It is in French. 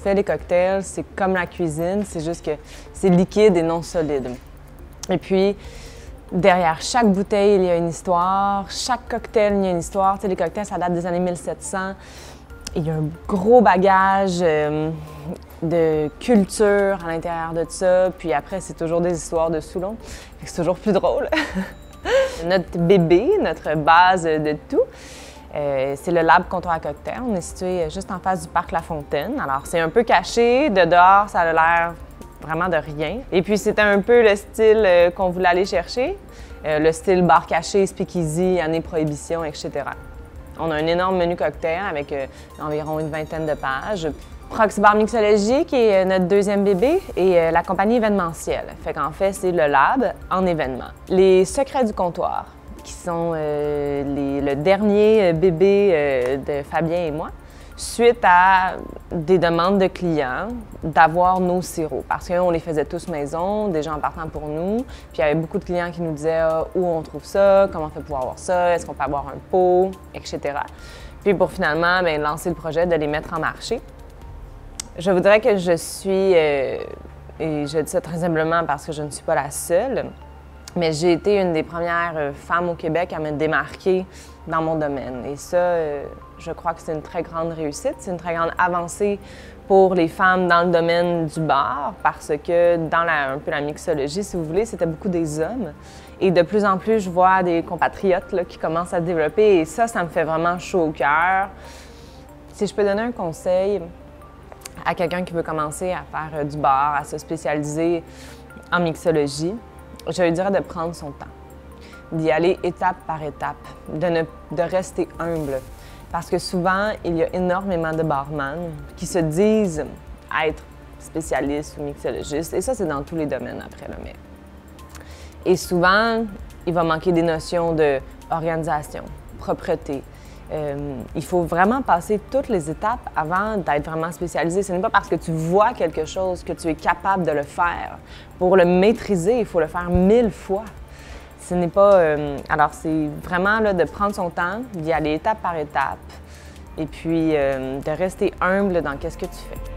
fait les cocktails, c'est comme la cuisine, c'est juste que c'est liquide et non solide. Et puis, derrière chaque bouteille, il y a une histoire. Chaque cocktail, il y a une histoire. Tu sais, les cocktails, ça date des années 1700. Il y a un gros bagage de culture à l'intérieur de ça. Puis après, c'est toujours des histoires de Soulon. C'est toujours plus drôle. Notre bébé, notre base de tout, c'est le Lab Comptoir à Cocktail. On est situé juste en face du parc La Fontaine. Alors, c'est un peu caché. De dehors, ça a l'air vraiment de rien. Et puis, c'était un peu le style qu'on voulait aller chercher. Le style bar caché, speakeasy, année prohibition, etc. On a un énorme menu cocktail avec environ une vingtaine de pages. Proxy Bar Mixology, qui est notre deuxième bébé, et la compagnie événementielle. Fait qu'en fait, c'est le lab en événement. Les secrets du comptoir, qui sont le dernier bébé de Fabien et moi, suite à des demandes de clients d'avoir nos sirops. Parce qu'on les faisait tous maison, déjà en partant pour nous. Puis il y avait beaucoup de clients qui nous disaient où on trouve ça, comment on fait pour avoir ça, est-ce qu'on peut avoir un pot, etc. Puis pour finalement lancer le projet de les mettre en marché. Je voudrais que je suis, et je dis ça très humblement parce que je ne suis pas la seule, mais j'ai été une des premières femmes au Québec à me démarquer dans mon domaine. Et ça, je crois que c'est une très grande réussite, c'est une très grande avancée pour les femmes dans le domaine du bar, parce que dans un peu la mixologie, si vous voulez, c'était beaucoup des hommes. Et de plus en plus, je vois des compatriotes là, qui commencent à se développer, et ça me fait vraiment chaud au cœur. Si je peux donner un conseil à quelqu'un qui veut commencer à faire du bar, à se spécialiser en mixologie, je lui dirais de prendre son temps, d'y aller étape par étape, de rester humble. Parce que souvent, il y a énormément de barman qui se disent être spécialistes ou mixologistes, et ça, c'est dans tous les domaines après. Là, mais... Et souvent, il va manquer des notions d'organisation, propreté. Il faut vraiment passer toutes les étapes avant d'être vraiment spécialisé. Ce n'est pas parce que tu vois quelque chose que tu es capable de le faire. Pour le maîtriser, il faut le faire 1000 fois. Ce n'est pas... alors, c'est vraiment là, de prendre son temps, d'y aller étape par étape, et puis de rester humble dans qu'est-ce que tu fais.